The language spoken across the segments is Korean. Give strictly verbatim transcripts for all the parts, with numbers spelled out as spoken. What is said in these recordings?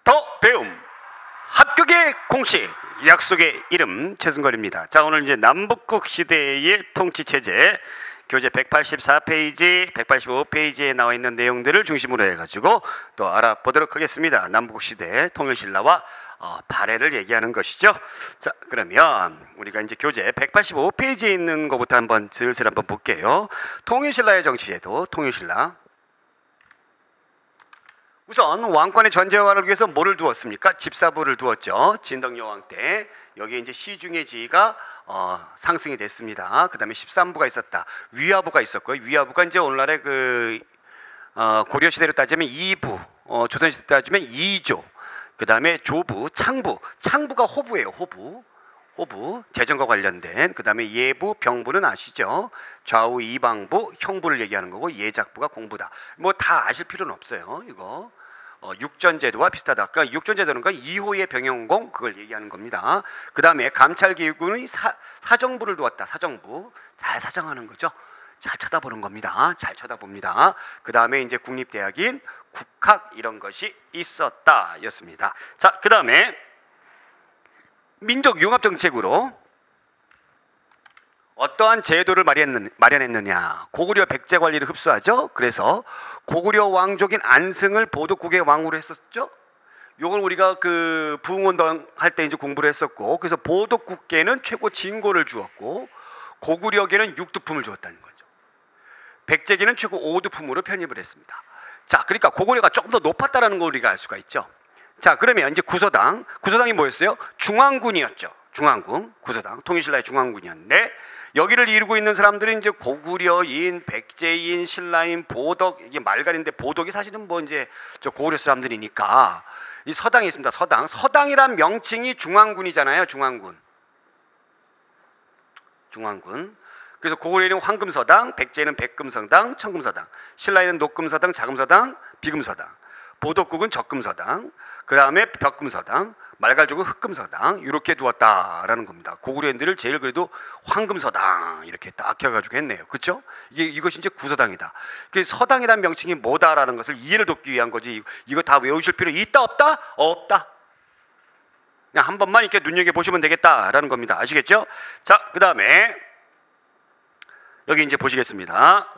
더 배움 합격의 공식 약속의 이름 최승걸입니다. 자, 오늘 이제 남북국 시대의 통치 체제 교재 백팔십사 페이지, 백팔십오 페이지에 나와 있는 내용들을 중심으로 해가지고 또 알아보도록 하겠습니다. 남북국 시대 통일신라와 어, 발해를 얘기하는 것이죠. 자, 그러면 우리가 이제 교재 백팔십오 페이지에 있는 것부터 한번 슬슬 한번 볼게요. 통일신라의 정치제도, 통일신라. 우선 왕권의 전제화를 위해서 뭐를 두었습니까? 집사부를 두었죠. 진덕여왕 때 여기에 이제 시중의 지위가 어, 상승이 됐습니다. 그 다음에 십삼 부가 있었다. 위화부가 있었고요. 위화부가 이제 오늘날의 그 어, 고려 시대로 따지면 이 부, 어, 조선 시대 따지면 이 조. 그 다음에 조부, 창부. 창부가 호부예요. 호부. 호부, 재정과 관련된. 그 다음에 예부, 병부는 아시죠? 좌우 이방부, 형부를 얘기하는 거고 예작부가 공부다. 뭐 다 아실 필요는 없어요. 이거 어, 육전제도와 비슷하다. 그러니까 육전제도는 그러니까 이 호의 병영공 그걸 얘기하는 겁니다. 그 다음에 감찰기구의 사, 사정부를 두었다. 사정부, 잘 사정하는 거죠. 잘 쳐다보는 겁니다. 잘 쳐다봅니다. 그 다음에 이제 국립대학인 국학 이런 것이 있었다 였습니다. 자, 그 다음에 민족융합정책으로 어떠한 제도를 마련했느냐. 고구려 백제 관리를 흡수하죠. 그래서 고구려 왕족인 안승을 보덕국의 왕으로 했었죠. 요건 우리가 그 부흥운동 할 때 이제 공부를 했었고, 그래서 보덕국계는 최고 진고를 주었고 고구려계는 육두품을 주었다는 거죠. 백제계는 최고 오두품으로 편입을 했습니다. 자, 그러니까 고구려가 조금 더 높았다라는 걸 우리가 알 수가 있죠. 자, 그러면 이제 구서당, 구서당이 뭐였어요? 중앙군이었죠. 중앙군, 구서당, 통일신라의 중앙군이었는데 여기를 이루고 있는 사람들이 이제 고구려인, 백제인, 신라인, 보덕, 이게 말갈인데 보덕이 사실은 뭐 이제 저 고구려 사람들이니까 이 서당이 있습니다. 서당, 서당이란 명칭이 중앙군이잖아요. 중앙군, 중앙군. 그래서 고구려에는 황금서당, 백제에는 백금서당, 청금서당, 신라에는 녹금서당, 자금서당, 비금서당, 보덕국은 적금서당, 그 다음에 벽금서당, 말갈족은 흑금서당 이렇게 두었다라는 겁니다. 고구려인들을 제일 그래도 황금서당 이렇게 딱 해가지고 했네요. 그렇죠? 이게 이것이 이제 구서당이다. 그 서당이라는 명칭이 뭐다라는 것을 이해를 돕기 위한 거지. 이거 다 외우실 필요 있다 없다? 없다. 그냥 한 번만 이렇게 눈여겨 보시면 되겠다라는 겁니다. 아시겠죠? 자, 그 다음에 여기 이제 보시겠습니다.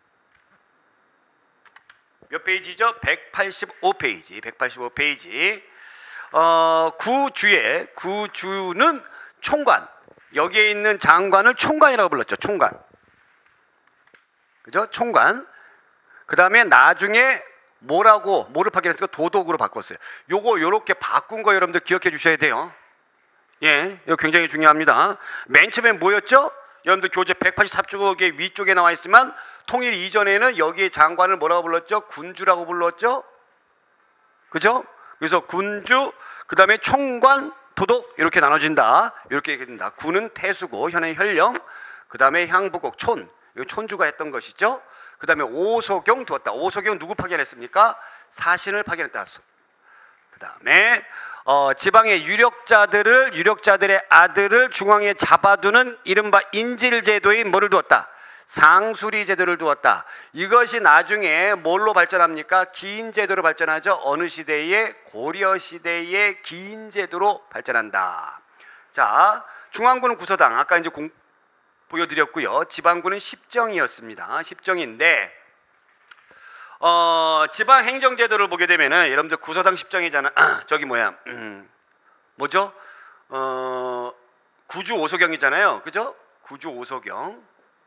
몇 페이지죠? 백팔십오 페이지. 백팔십오 페이지. 어, 구주에 구주는 총관. 여기에 있는 장관을 총관이라고 불렀죠. 총관. 그죠? 총관. 그 다음에 나중에 뭐라고 뭐를 파견했을까? 도독으로 바꿨어요. 요거 요렇게 바꾼 거 여러분들 기억해 주셔야 돼요. 예, 이거 굉장히 중요합니다. 맨 처음에 뭐였죠? 여러분들 교재 백팔십사 쪽의 위쪽에 나와 있지만 통일 이전에는 여기에 장관을 뭐라고 불렀죠? 군주라고 불렀죠? 그죠? 그래서 군주, 그 다음에 총관, 도독 이렇게 나눠진다. 이렇게 얘기합니다. 군은 태수고 현의 현령, 그 다음에 향부곡, 촌, 이거 촌주가 했던 것이죠. 그 다음에 오소경 두었다. 오소경 누구 파견했습니까? 사신을 파견했다. 그 다음에 어, 지방의 유력자들을 유력자들의 아들을 중앙에 잡아두는 이른바 인질제도인 뭐를 두었다? 상수리 제도를 두었다. 이것이 나중에 뭘로 발전합니까? 기인제도로 발전하죠. 어느 시대에? 고려 시대의 기인제도로 발전한다. 자, 중앙군은 구서당, 아까 이제 공, 보여드렸고요. 지방군은 십정이었습니다. 십정인데 어, 지방 행정제도를 보게 되면은 여러분들 구서당 십정이잖아. 아, 저기 뭐야? 음, 뭐죠? 어, 구주 오소경이잖아요. 그죠? 구주 오소경.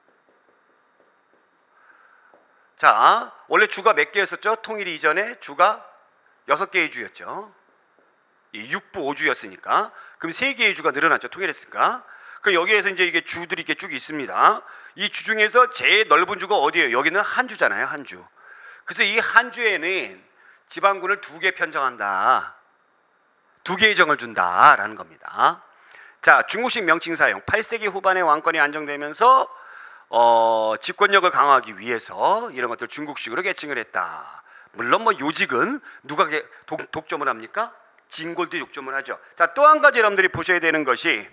자, 원래 주가 몇 개였었죠? 통일 이전에 주가 여섯 개의 주였죠. 이 육부 오주였으니까. 그럼 세 개의 주가 늘어났죠. 통일했으니까. 그럼 여기에서 이제 이게 주들이 이렇게 쭉 있습니다. 이 주 중에서 제일 넓은 주가 어디예요? 여기는 한 주잖아요. 한 주. 그래서 이 한 주에는 지방군을 두 개 편정한다. 두 개의 정을 준다라는 겁니다. 자, 중국식 명칭 사용. 팔 세기 후반에 왕권이 안정되면서 어, 집권력을 강화하기 위해서 이런 것들 중국식으로 계칭을 했다. 물론 뭐 요직은 누가 독, 독점을 합니까? 진골도 독점을 하죠. 자, 또 한 가지 여러분들이 보셔야 되는 것이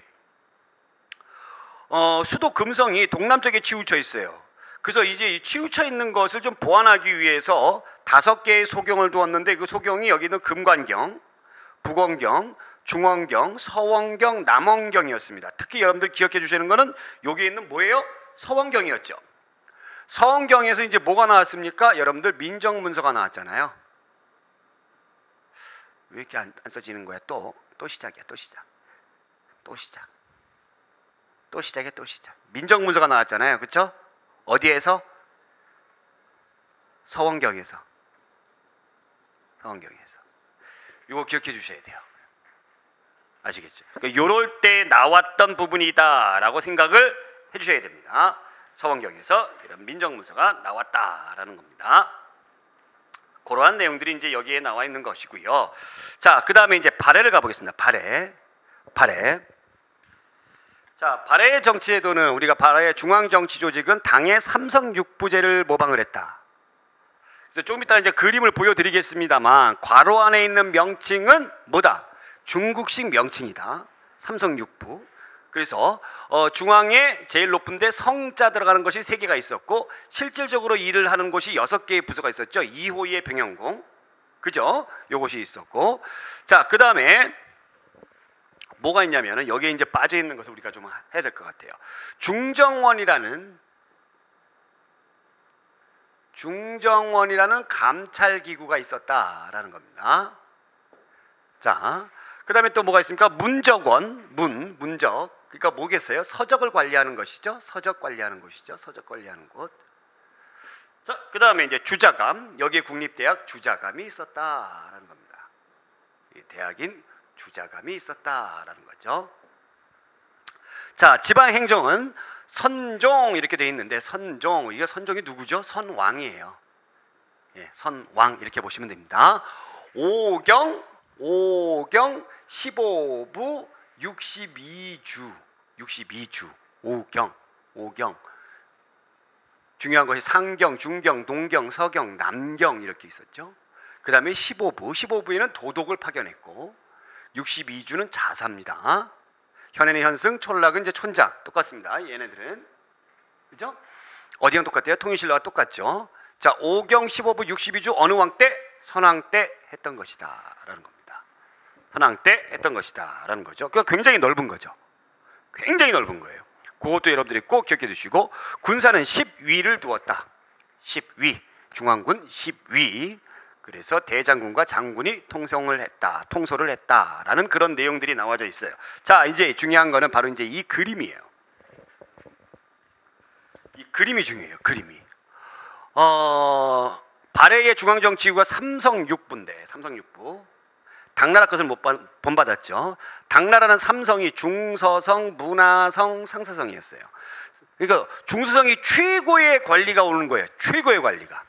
어, 수도 금성이 동남쪽에 치우쳐 있어요. 그래서 이제 이 치우쳐 있는 것을 좀 보완하기 위해서 다섯 개의 소경을 두었는데 그 소경이 여기는 금관경, 북원경, 중원경, 서원경, 남원경이었습니다. 특히 여러분들 기억해 주시는 거는 여기에 있는 뭐예요? 서원경이었죠. 서원경에서 이제 뭐가 나왔습니까? 여러분들 민정문서가 나왔잖아요. 왜 이렇게 안, 안 써지는 거야? 또, 또 시작이야. 또 시작. 또 시작. 또 시작이야. 또 시작. 민정문서가 나왔잖아요. 그렇죠? 어디에서? 서원경에서. 서원경에서. 이거 기억해 주셔야 돼요. 아시겠죠? 그러니까 요럴 때 나왔던 부분이다라고 생각을 해 주셔야 됩니다. 서원경에서 이런 민정문서가 나왔다라는 겁니다. 그러한 내용들이 이제 여기에 나와 있는 것이고요. 자, 그 다음에 이제 발해를 가보겠습니다. 발해. 발해. 자, 발해의 정치제도는 우리가 발해의 중앙정치조직은 당의 삼성육부제를 모방을 했다. 그래서 조금 이따 이제 그림을 보여드리겠습니다만 괄호 안에 있는 명칭은 뭐다? 중국식 명칭이다. 삼성육부. 그래서 어, 중앙에 제일 높은데 성자 들어가는 것이 세 개가 있었고 실질적으로 일을 하는 곳이 여섯 개의 부서가 있었죠. 이 호의 병영공, 그죠? 요것이 있었고, 자, 그 다음에 뭐가 있냐면은 여기에 이제 빠져 있는 것을 우리가 좀 해야 될 것 같아요. 중정원이라는 중정원이라는 감찰 기구가 있었다라는 겁니다. 자, 그 다음에 또 뭐가 있습니까? 문적원, 문, 문적. 그러니까 뭐겠어요? 서적을 관리하는 것이죠. 서적 관리하는 곳이죠. 서적 관리하는 곳. 자, 그 다음에 이제 주자감. 여기에 국립대학 주자감이 있었다라는 겁니다. 이 대학인 주자감이 있었다라는 거죠. 자, 지방행정은 선종 이렇게 돼 있는데 선종, 이게 선종이 누구죠? 선왕이에요. 예, 선왕 이렇게 보시면 됩니다. 오경, 오경, 십오 부, 육십이 주, 육십이 주, 오경, 오경. 중요한 것이 상경, 중경, 동경, 서경, 남경 이렇게 있었죠. 그 다음에 십오 부, 십오 부에는 도독을 파견했고 육십이 주는 자사입니다. 현해는 현승, 촌락은 이제 촌장 똑같습니다. 얘네들은 그죠? 어디랑 똑같아요? 통일신라가 똑같죠. 자, 오경, 십오 부, 육십이 주 어느 왕 때? 선왕 때 했던 것이다라는 겁니다. 선왕 때 했던 것이다라는 거죠. 그러니까 굉장히 넓은 거죠. 굉장히 넓은 거예요. 그것도 여러분들이 꼭 기억해 두시고, 군사는 십위를 두었다. 십위, 중앙군 십위. 그래서 대장군과 장군이 통성을 했다, 통솔을 했다라는 그런 내용들이 나와져 있어요. 자, 이제 중요한 거는 바로 이제 이 그림이에요. 이 그림이 중요해요. 그림이. 어, 발해의 중앙정치구가 삼성육부인데, 삼성육부. 당나라 것을 못 본받았죠. 당나라는 삼성이 중서성, 문하성, 상서성이었어요. 그러니까 중서성이 최고의 관리가 오는 거예요. 최고의 관리가.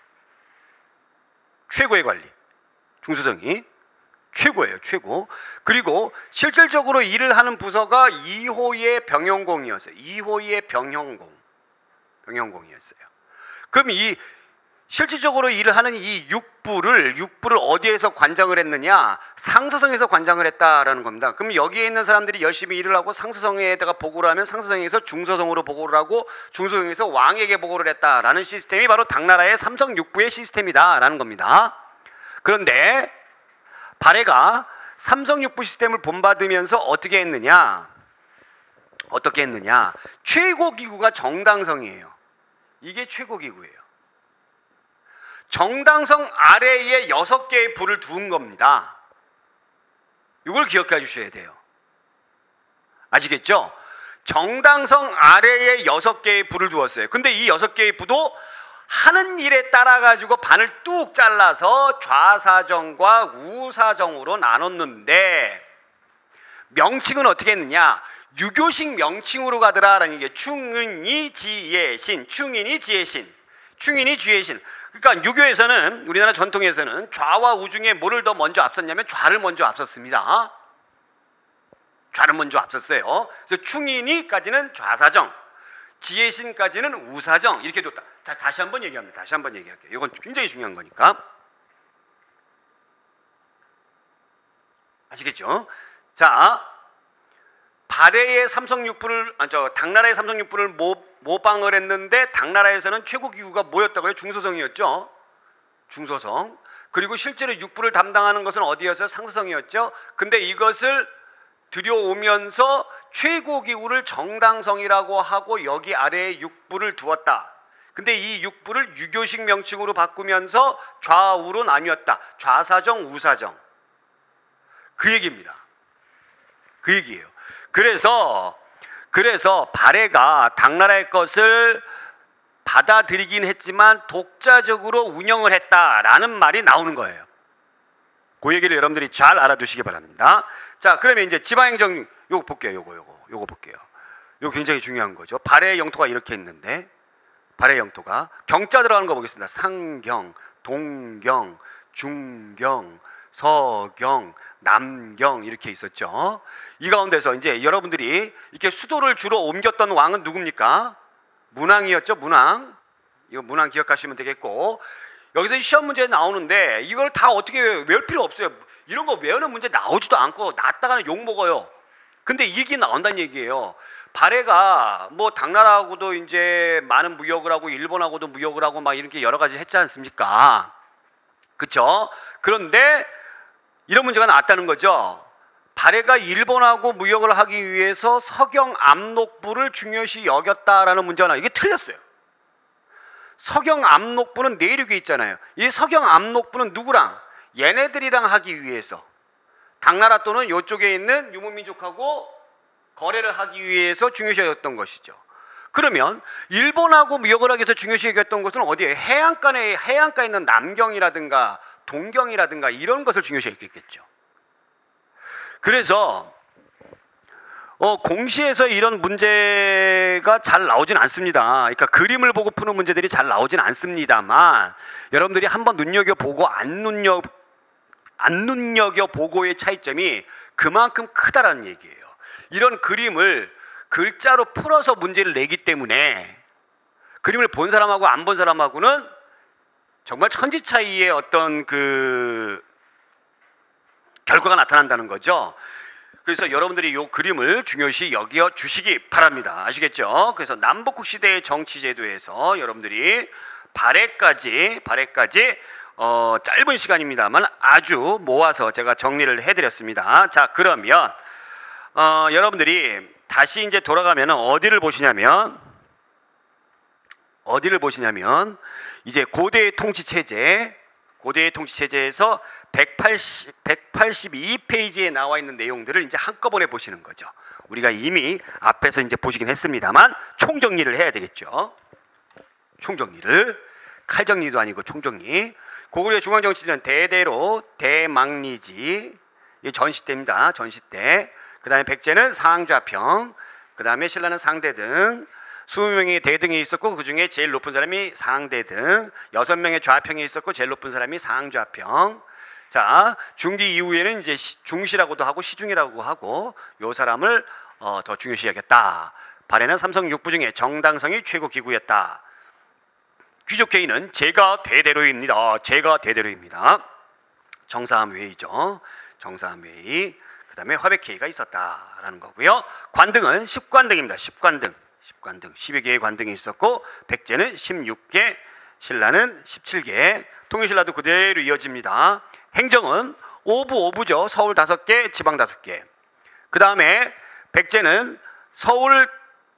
최고의 관리. 중서성이 최고예요. 최고. 그리고 실질적으로 일을 하는 부서가 이 호의 병영공이었어요. 이 호의 병영공. 병영공이었어요. 그럼 이 실질적으로 일을 하는 이 육부를 육부를 어디에서 관장을 했느냐? 상서성에서 관장을 했다라는 겁니다. 그럼 여기에 있는 사람들이 열심히 일을 하고 상서성에다가 보고를 하면 상서성에서 중서성으로 보고를 하고 중서성에서 왕에게 보고를 했다라는 시스템이 바로 당나라의 삼성육부의 시스템이다라는 겁니다. 그런데 발해가 삼성육부 시스템을 본받으면서 어떻게 했느냐? 어떻게 했느냐? 최고기구가 정당성이에요. 이게 최고기구예요. 정당성 아래에 여섯 개의 부를 두은 겁니다. 이걸 기억해 주셔야 돼요. 아시겠죠? 정당성 아래에 여섯 개의 부를 두었어요. 근데 이 여섯 개의 부도 하는 일에 따라 가지고 반을 뚝 잘라서 좌사정과 우사정으로 나눴는데 명칭은 어떻게 했느냐? 유교식 명칭으로 가더라라는 게 충인이 지혜신, 충인이 지혜신, 충인이 지혜신. 그러니까 유교에서는, 우리나라 전통에서는 좌와 우 중에 뭐를 더 먼저 앞섰냐면 좌를 먼저 앞섰습니다. 좌를 먼저 앞섰어요. 그래서 충인이까지는 좌사정, 지혜신까지는 우사정 이렇게 뒀다. 자, 다시 한번 얘기합니다. 다시 한번 얘기할게요. 이건 굉장히 중요한 거니까. 아시겠죠? 자, 발해의 삼성육부를, 아, 저 당나라의 삼성육부를 모, 모방을 했는데 당나라에서는 최고 기구가 뭐였다고요? 중서성이었죠. 중서성. 그리고 실제로 육부를 담당하는 것은 어디였어요? 상서성이었죠. 근데 이것을 들여오면서 최고기구를 정당성이라고 하고 여기 아래에 육부를 두었다. 근데 이 육부를 유교식 명칭으로 바꾸면서 좌우로 나뉘었다. 좌사정, 우사정. 그 얘기입니다. 그 얘기예요. 그래서 그래서 발해가 당나라의 것을 받아들이긴 했지만 독자적으로 운영을 했다라는 말이 나오는 거예요. 그 얘기를 여러분들이 잘 알아두시기 바랍니다. 자, 그러면 이제 지방행정 요거 볼게요. 요거 요거 요거 볼게요. 요거 굉장히 중요한 거죠. 발해의 영토가 이렇게 있는데 발해 영토가 경자 들어가는 거 보겠습니다. 상경, 동경, 중경, 서경, 남경 이렇게 있었죠. 이 가운데서 이제 여러분들이 이렇게 수도를 주로 옮겼던 왕은 누굽니까? 문왕이었죠. 문왕. 이거 문왕 기억하시면 되겠고, 여기서 시험 문제 나오는데 이걸 다 어떻게 외워? 외울 필요 없어요. 이런 거 외우는 문제 나오지도 않고 놨다가는 욕 먹어요. 근데 이게 나온다는 얘기예요. 발해가 뭐 당나라하고도 이제 많은 무역을 하고 일본하고도 무역을 하고 막 이렇게 여러 가지 했지 않습니까? 그렇죠? 그런데 이런 문제가 나왔다는 거죠. 발해가 일본하고 무역을 하기 위해서 서경 압록부를 중요시 여겼다라는 문제가 나와요. 이게 틀렸어요. 서경 압록부는 내륙에 있잖아요. 이 서경 압록부는 누구랑? 얘네들이랑 하기 위해서 당나라 또는 이쪽에 있는 유목민족하고 거래를 하기 위해서 중요시 여겼던 것이죠. 그러면 일본하고 무역을 하기 위해서 중요시 여겼던 것은 어디에? 해안가에, 해안가에 있는 남경이라든가 동경이라든가 이런 것을 중요시 여겼겠죠. 그래서 어, 공시에서 이런 문제가 잘 나오진 않습니다. 그러니까 그림을 보고 푸는 문제들이 잘 나오진 않습니다만 여러분들이 한번 눈여겨보고 안 눈여 안 눈여겨보고의 차이점이 그만큼 크다라는 얘기예요. 이런 그림을 글자로 풀어서 문제를 내기 때문에 그림을 본 사람하고 안 본 사람하고는 정말 천지 차이의 어떤 그 결과가 나타난다는 거죠. 그래서 여러분들이 이 그림을 중요시 여겨 주시기 바랍니다. 아시겠죠? 그래서 남북국 시대의 정치 제도에서 여러분들이 발해까지 발해까지 어, 짧은 시간입니다만 아주 모아서 제가 정리를 해드렸습니다. 자, 그러면 어, 여러분들이 다시 이제 돌아가면 어디를 보시냐면 어디를 보시냐면 이제 고대의 통치 체제, 고대의 통치 체제에서 백팔십, 백팔십이 페이지에 나와 있는 내용들을 이제 한꺼번에 보시는 거죠. 우리가 이미 앞에서 이제 보시긴 했습니다만 총정리를 해야 되겠죠. 총정리를 칼정리도 아니고 총정리. 고구려의 중앙정치는 대대로 대망리지, 이 전시 때입니다. 전시 때. 그 다음에 백제는 상좌평, 그 다음에 신라는 상대등, 이십 명의 대등이 있었고 그 중에 제일 높은 사람이 상대등, 여섯 명의 좌평이 있었고 제일 높은 사람이 상좌평. 자, 중기 이후에는 이제 중시라고도 하고 시중이라고 하고 요 사람을 어, 더 중요시 여겼다. 발해는 삼성 육부 중에 정당성이 최고 기구였다. 귀족회의는 제가 대대로입니다. 제가 대대로입니다. 정사함회의죠. 정사함회의. 그 다음에 화백회의가 있었다라는 거고요. 관등은 십관등입니다. 십관등. 십관등. 십여 개의 관등이 있었고 백제는 십육 개, 신라는 십칠 개. 통일신라도 그대로 이어집니다. 행정은 오부 오부죠. 서울 다섯 개, 지방 다섯 개. 그 다음에 백제는 서울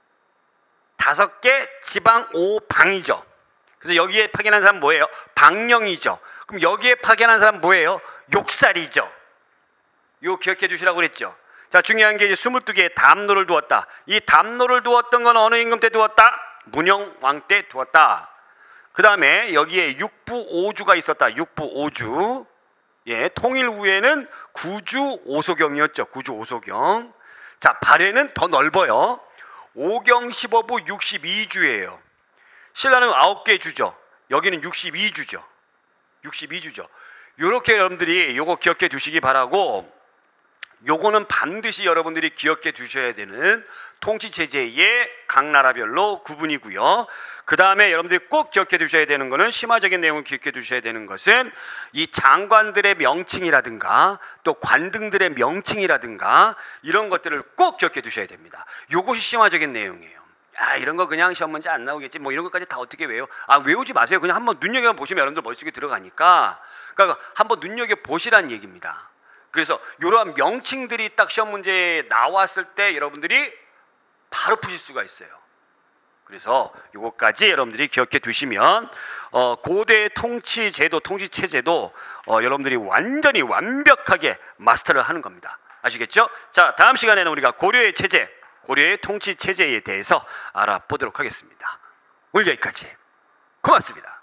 다섯 개, 지방 오 방이죠. 그래서 여기에 파견한 사람 뭐예요? 방령이죠. 그럼 여기에 파견한 사람 뭐예요? 욕살이죠. 이거 기억해 주시라고 그랬죠. 자, 중요한 게 이제 스물두 개의 담로를 두었다. 이 담로를 두었던 건 어느 임금 때 두었다? 문영왕 때 두었다. 그 다음에 여기에 육부 오주가 있었다. 육부 오주. 예, 통일 후에는 구주 오소경이었죠. 구주 오소경. 자, 발해는 더 넓어요. 오경 십오부 육십이 주예요. 신라는 아홉 개 주죠. 여기는 육십이 주죠. 육십이 주죠. 요렇게 여러분들이 요거 기억해 두시기 바라고, 요거는 반드시 여러분들이 기억해 두셔야 되는 통치체제의 각 나라별로 구분이고요. 그 다음에 여러분들이 꼭 기억해 두셔야 되는 거는, 심화적인 내용을 기억해 두셔야 되는 것은 이 장관들의 명칭이라든가 또 관등들의 명칭이라든가 이런 것들을 꼭 기억해 두셔야 됩니다. 요것이 심화적인 내용이에요. 아, 이런 거 그냥 시험 문제 안 나오겠지 뭐 이런 것까지 다 어떻게 외워? 아, 외우지 마세요. 그냥 한번 눈여겨보시면 여러분들 머릿속에 들어가니까 그러니까 한번 눈여겨 보시라는 얘기입니다. 그래서 이러한 명칭들이 딱 시험 문제에 나왔을 때 여러분들이 바로 푸실 수가 있어요. 그래서 요거까지 여러분들이 기억해 두시면 어, 고대 통치 제도, 통치 체제도 어, 여러분들이 완전히 완벽하게 마스터를 하는 겁니다. 아시겠죠? 자, 다음 시간에는 우리가 고려의 체제, 고려의 통치 체제에 대해서 알아보도록 하겠습니다. 오늘 여기까지. 고맙습니다.